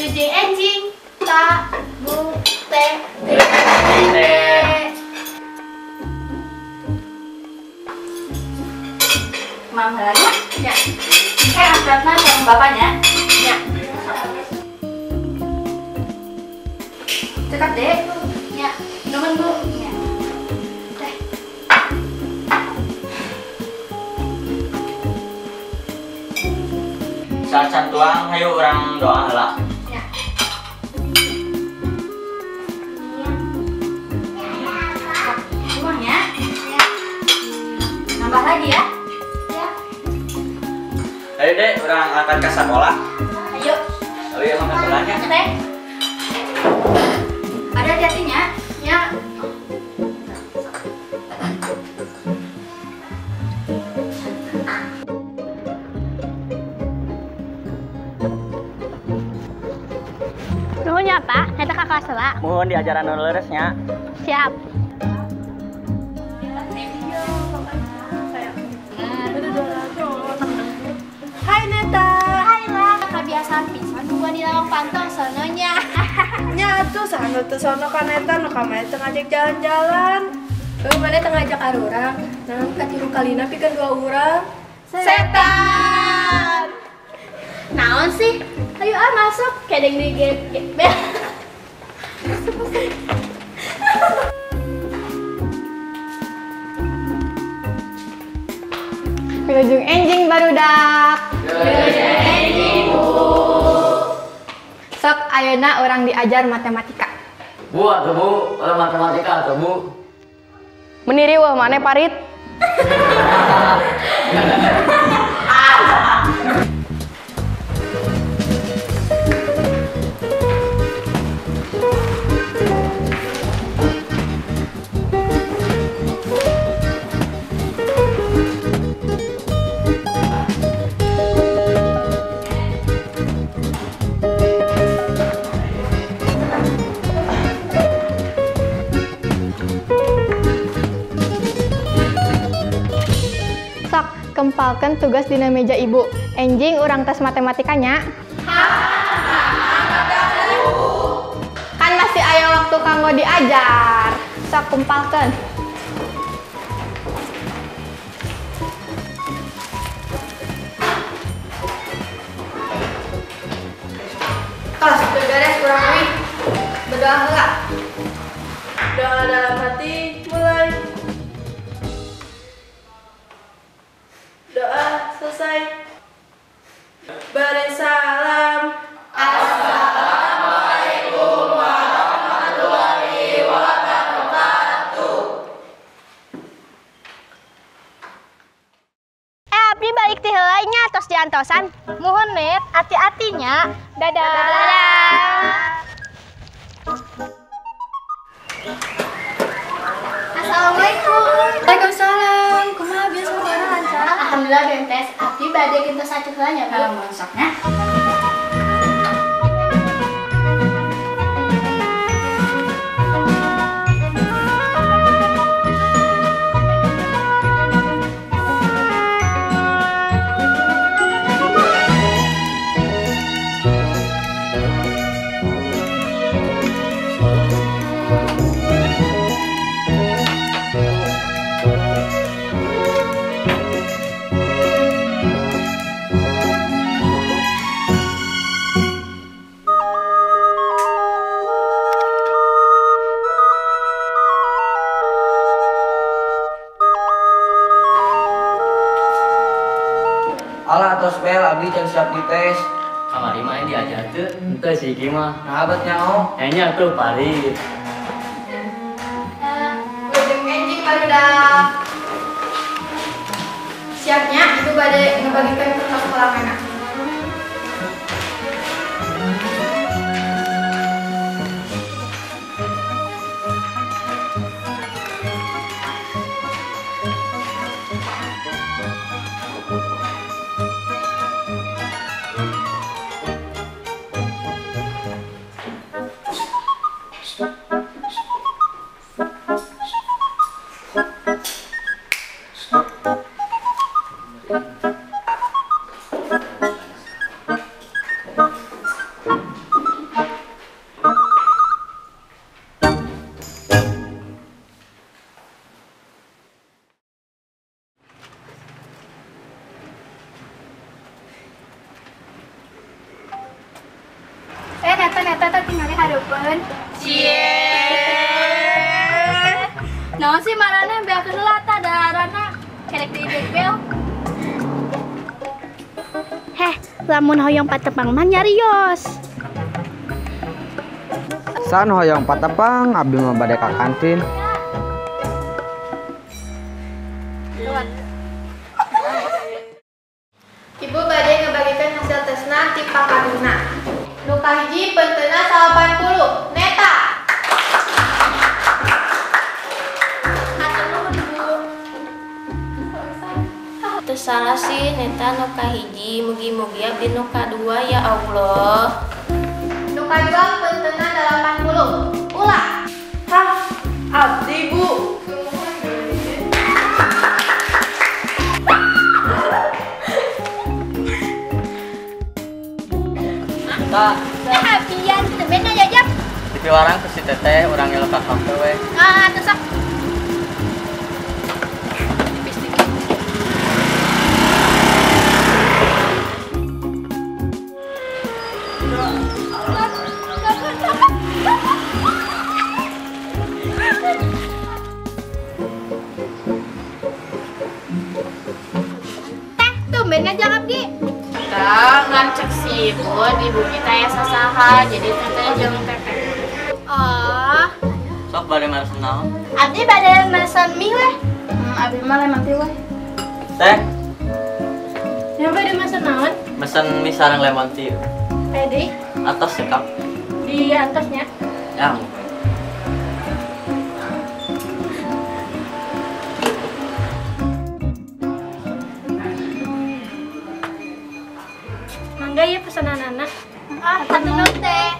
Jujing enjing ta bu te Te. Mam halanya? Ya. Angkatna sama bapaknya? Ya. Cekat dek. Ya. Nuhun bu. Ya. Teh. Sacan tuang, hayu orang doa heula. Ya. Tuang ya. Ya. Nambah lagi ya. Ya. Ayo dek, orang akan ke sekolah. Ayo. Ayo emang ke sekolahnya. Teh. Ada hati-hatinya. Ya. Nuhun ya Pak, eta ka kelas heula. Mohon diajaran nu leureusnya. Siap. Hai Neta. Hai lah, kebiasaan pisan gua di lawang pantau sononya. Nya atuh sanu teu sono ka Neta nu ka mana teu ngajak jalan-jalan. Mana teu ngajak arurang. Naon ka tilu kalina pikeun 2 urang. Setan. Naon sih? Ayo masuk, kedeng di gate. Wilujeng enjing barudak. Wilujeng enjing, Bu. Sok ayeuna orang diajar matematika. Bu, atuh Bu, orang matematika atuh Bu. Meniri wah maneh parit. Sok kempalkan tugas dina meja ibu. Enjing urang tes matematikanya. Kan masih aya waktu kanggo diajar. Sok kempalkan. Tos teu beres kurang duit. Berdoa heula. Doa dalam hati mulai. Doa selesai. Beri salam. Abdi balik ti heula nya tos diantosan. Muhun net ati-atinya. Dadah. Assalamualaikum. Waalaikumsalam. Kumaha biasa barang lancar? Alhamdulillah bentes. Abdi bade kita sacu heulanya, Bu. Masaknya. Alah tos bel abdi can siap dites. Kamari mah diajar teu, henteu sih ieu mah. Nah abet nyaho. Enya tuh parit. Wilujeng enjing barudak. Siapnya itu bade ngebagikan kertas sekolah mana. heupeun. Naon sih marana beakeun heula tah daharana kerek diidek bel. Heh, lamun hoyong patepang mah nyarios. San hoyong patepang abdi mah bade ka kantin. Ibu bade ngebagikan hasil tesna ti Pakaduna. Nu kahiji penteuna 80. Neta. Hatur nuhun Ibu. Terus salah sih neta nu kahiji mugi-mugi abdi nu kadua ya Allah. Nu kadua penteuna 80. Ulah. Hah, abdi Bu. Tak, Pian, temen aja jam. dipiwarang ke si teteh, orang yang lekat kafe we. Ah, terus tumben aja abdi. Ngan cek si ibu kita ya sasaha jadi teteh jeung teteh. Oh, Sok bade maras naon? abdi bade mesen mie weh. Abdi mah lemang teh weh. Teh, Yang bade mesen naon? mesen mie sareng lemon tea. Pedi Atas sekap. di atasnya. Yang. Mangga ya pesanan anak. Ah, hatur teh.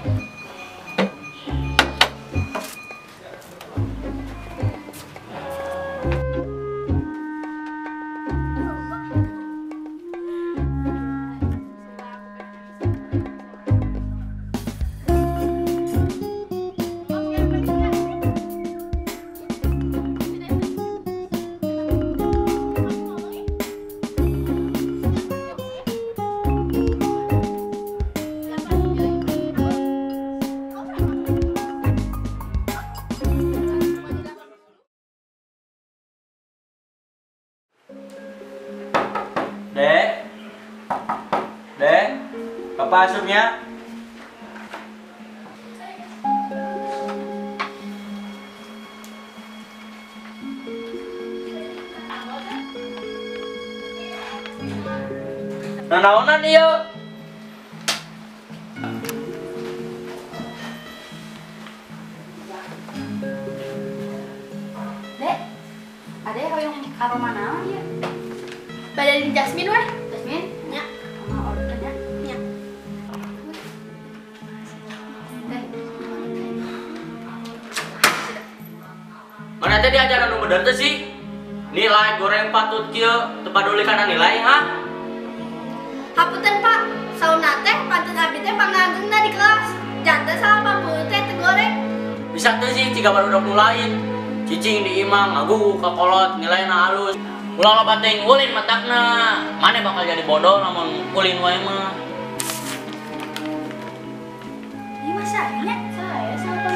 Dek. Dek. Bapak asupnya. Nanaonan ieu? Dek, ade hoyong aroma naon ya? Badan Jasmine weh. Jasmine? Nya. Mau order nya? Nya. Mana teh diajaran nu bener teh sih? Nilai goreng patut kieu teu paduli kana nilai, ha? Hapunten Pak, sauna teh pantun abdi teh panggangna di kelas. Janten 80 teh tegoreng. Bisa teh sih jika barudak nu lain. Cicing di imang agu ka kolot nilaina halus. Ulah loba teh ulin matakna. Mane bakal jadi bodoh lamun ulin wae mah. Ini masanya saya sama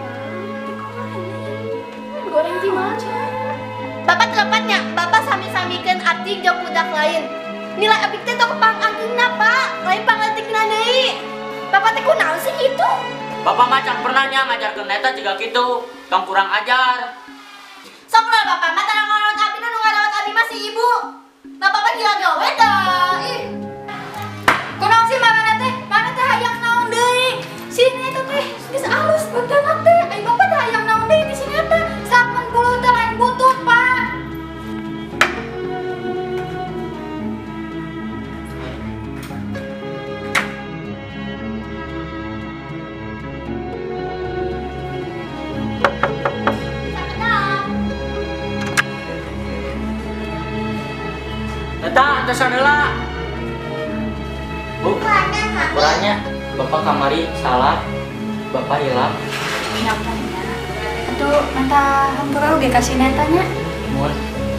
Goreng di mana? Bapak telepatnya, Bapak sami-samikeun abdi jeung budak lain. Nilai abdi teh teu pangangkeunna, Pak. Lain pangleutikna deui. Bapak teh kunaon sih gitu? Bapak macan pernah nya ngajarkeun eta jiga kitu. Kang kurang ajar. Sok lah Bapak mah tara ngarawat abdi nu ngarawat abdi mah si ibu. Bapak mah gila gawe dah. Ih. Kunaon sih mana teh? Mana teh hayang naon deui? Sini eta teh geus alus benteuna teh. Ai Bapak teh hayang naon deui di sini teh? Sampun bulu teh lain butut, Pak. Eta antesan heula. Bu, kurangnya Bapak kamari salah. Bapak hilang. Aduh, neta hampura udah kasih netanya. Mun.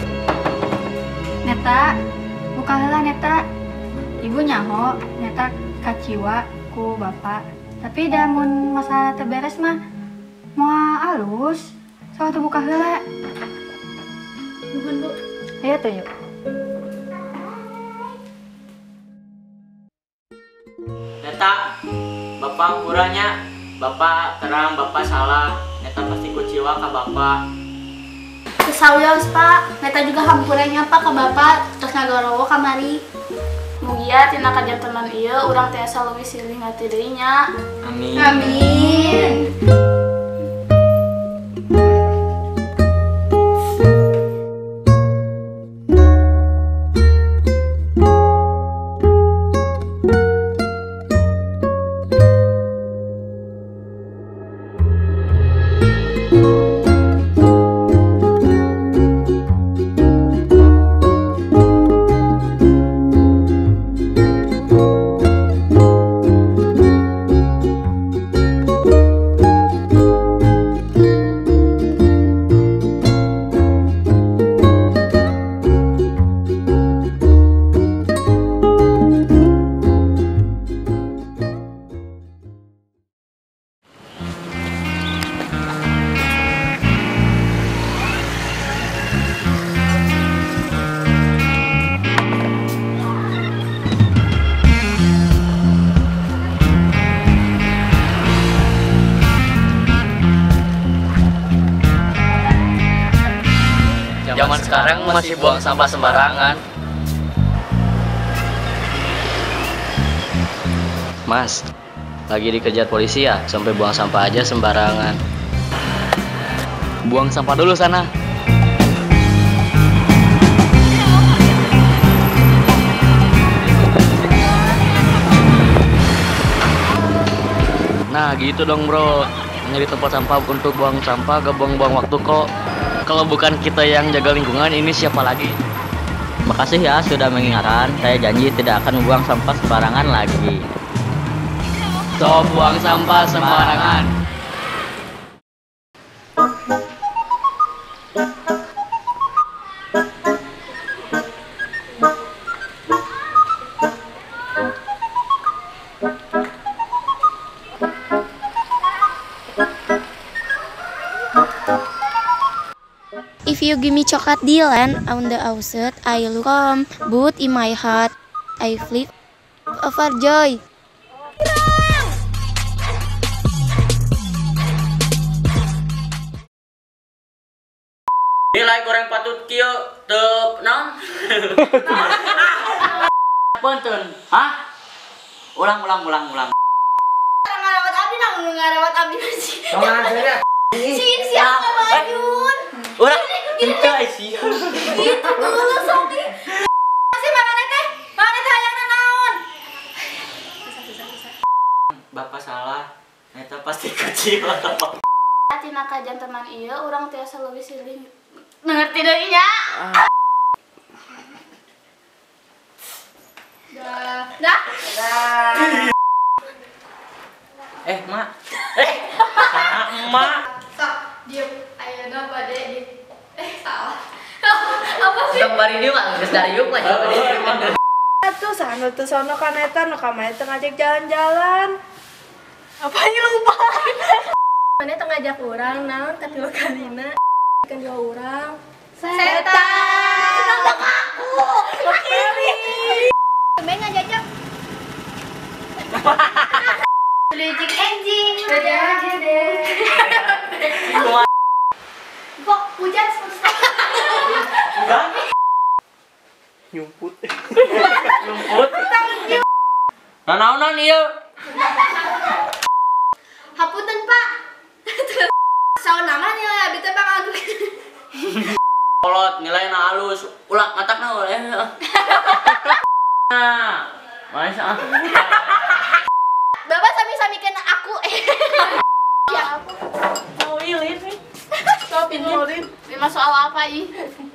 Neta, buka heula neta. Ibu nyaho, neta kaciwa ku bapak. Tapi dah mun masalah terberes mah mau halus. Soal tuh buka heula. Nuhun, Bu. Ayo tuh yuk. Neta, bapak kurangnya, bapak terang, bapak salah. Neta pasti kuciwa ke bapak. Kesawios, Pak. Neta juga hampuranya Pak ke Bapak, terus ngagorowo kamari. Mugia tina kajantenan ieu urang tiasa leuwih silih ngati deui nya. Amin. Amin. Zaman sekarang masih buang sampah sembarangan. Mas, lagi dikejar polisi ya, sampai buang sampah aja sembarangan. Buang sampah dulu sana. Nah gitu dong bro, nyari tempat sampah untuk buang sampah gak buang-buang waktu kok. Kalau bukan kita yang jaga lingkungan, ini siapa lagi? Makasih ya sudah mengingatkan. Saya janji tidak akan membuang sampah sembarangan lagi. Stop buang sampah sembarangan. If you give me chocolate Dylan on the outside, I look calm, but in my heart, I flip overjoy. Nilai goreng patut kieu teu naon? Punten, hah? Ulang. Ngarawat abdi namun ngarawat abdi masih. Tongan saya. Siapa Bayun? Urang itu sih. Gitu dulu Soki. Masih mana teh hayangna naon? Bapak salah. Eta pasti kecil atau Tina kajantenan ieu urang tiasa leuwih silih Ngerti deui nya. Dah. Mak. Mak. Sok, dieu. Ayeuna bade di salah. Apa sih? Kembali dia mah geus dari yuk lagi. Atuh sana tuh sono kan eta nu ka mah teu ngajak jalan-jalan. Apanya lupa? Mana teu ngajak urang naon ka tilu kalina. Kan dua urang. Setan. Kenapa aku? Main ngajak. Lejik anjing. Dadah, deh. Kok hujan semesta? Nyumput. Nanaonan ieu? Hapunten, Pak. Saon nama nilai abdi teh Pak anu. Kolot nilainya halus. Ulah matakna oleh. Nah, masa Bapak sami-samikeun aku. Mau ilin nih. Stop ini. Lima soal apa ih?